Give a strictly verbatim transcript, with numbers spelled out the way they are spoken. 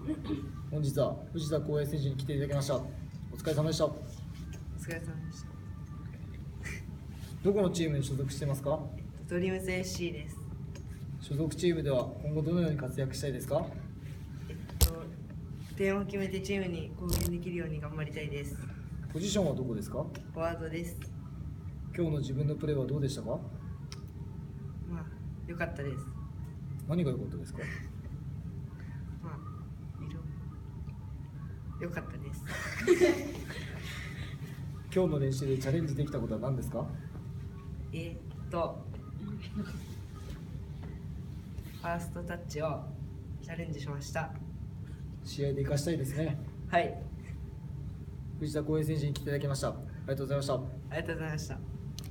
本日は藤田光平選手に来ていただきました。お疲れ様でした。 お疲れ様でした。 どこのチームに所属していますか？ ドリームズ エフシー です。 所属チームでは今後どのように活躍したいですか？ えっと、点を決めてチームに貢献できるように頑張りたいです。 ポジションはどこですか？ フォワードです。 今日の自分のプレーはどうでしたか？ まあ、良かったです。 何が良かったですか？ まあ、いろ良かったです。 今日の練習でチャレンジできたことは何ですか？ えっと、ファーストタッチをチャレンジしました。 試合で活かしたいですね。 はい、 藤田光平選手に来ていただきました。ありがとうございました。 ありがとうございました。